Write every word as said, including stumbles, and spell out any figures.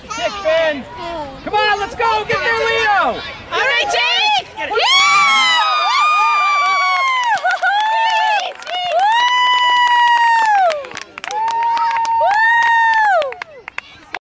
Kick, Ben. Come on, let's go. Get there, Leah.